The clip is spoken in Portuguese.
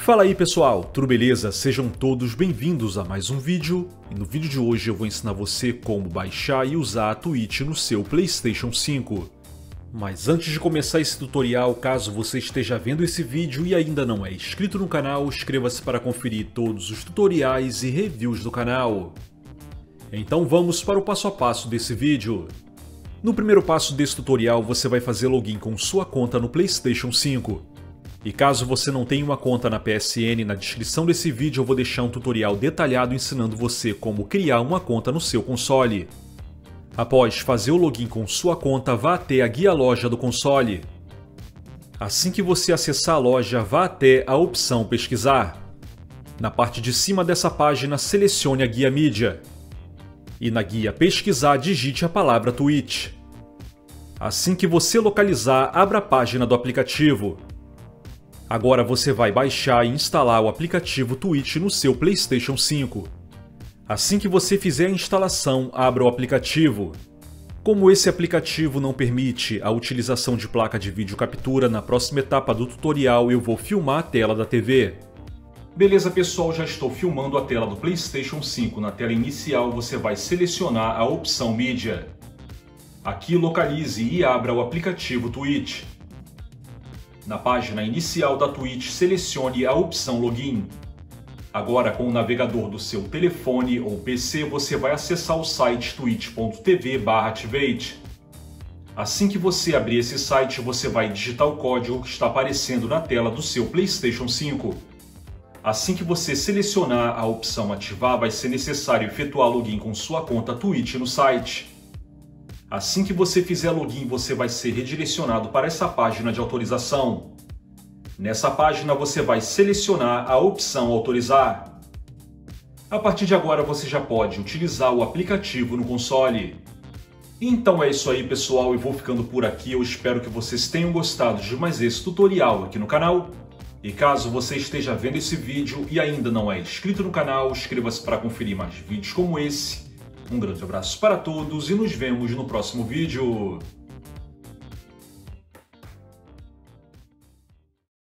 Fala aí pessoal, tudo beleza? Sejam todos bem-vindos a mais um vídeo, e no vídeo de hoje eu vou ensinar você como baixar e usar a Twitch no seu PlayStation 5. Mas antes de começar esse tutorial, caso você esteja vendo esse vídeo e ainda não é inscrito no canal, inscreva-se para conferir todos os tutoriais e reviews do canal. Então vamos para o passo a passo desse vídeo. No primeiro passo desse tutorial você vai fazer login com sua conta no PlayStation 5. E caso você não tenha uma conta na PSN, na descrição desse vídeo eu vou deixar um tutorial detalhado ensinando você como criar uma conta no seu console. Após fazer o login com sua conta, vá até a guia loja do console. Assim que você acessar a loja, vá até a opção pesquisar. Na parte de cima dessa página, selecione a guia mídia. E na guia pesquisar, digite a palavra Twitch. Assim que você localizar, abra a página do aplicativo. Agora você vai baixar e instalar o aplicativo Twitch no seu PlayStation 5. Assim que você fizer a instalação, abra o aplicativo. Como esse aplicativo não permite a utilização de placa de vídeo captura, na próxima etapa do tutorial eu vou filmar a tela da TV. Beleza pessoal, já estou filmando a tela do PlayStation 5. Na tela inicial você vai selecionar a opção mídia. Aqui localize e abra o aplicativo Twitch. Na página inicial da Twitch, selecione a opção Login. Agora, com o navegador do seu telefone ou PC, você vai acessar o site twitch.tv/activate. Assim que você abrir esse site, você vai digitar o código que está aparecendo na tela do seu PlayStation 5. Assim que você selecionar a opção Ativar, vai ser necessário efetuar login com sua conta Twitch no site. Assim que você fizer login, você vai ser redirecionado para essa página de autorização. Nessa página você vai selecionar a opção Autorizar. A partir de agora você já pode utilizar o aplicativo no console. Então é isso aí pessoal, eu vou ficando por aqui, eu espero que vocês tenham gostado de mais esse tutorial aqui no canal. E caso você esteja vendo esse vídeo e ainda não é inscrito no canal, inscreva-se para conferir mais vídeos como esse. Um grande abraço para todos e nos vemos no próximo vídeo.